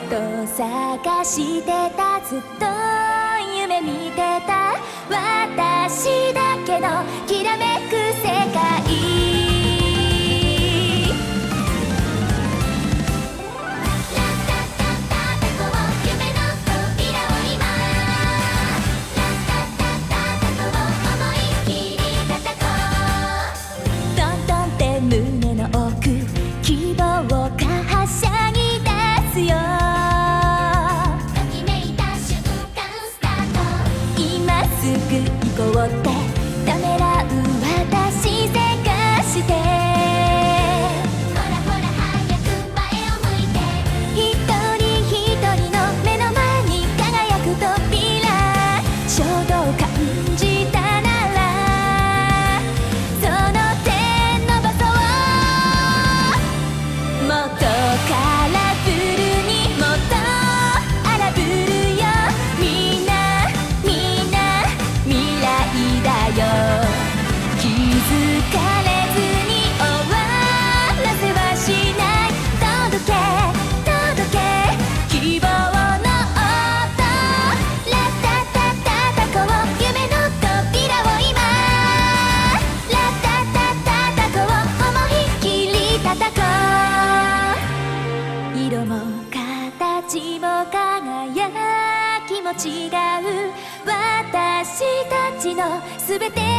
と探してた、ずっと夢見てた私だけのきらめく世界。胸の奥、希望がはしゃぎ出すよ。ときめいた瞬間スタート。今すぐ行こうってためらう私せかして、ほらほら早く前を向いて、一人一人の目の前に輝く扉、衝動感じたならその手伸ばそう。もっとカラフルにもっと荒ぶるよ。みんなみんな未来だよ。気づかれずに終わらせはしない。届け届け希望の音。ラタタタタこう夢の扉を今。ラタタタタこう思いっきり叩こう。色も形も輝きも違う私たちのすべて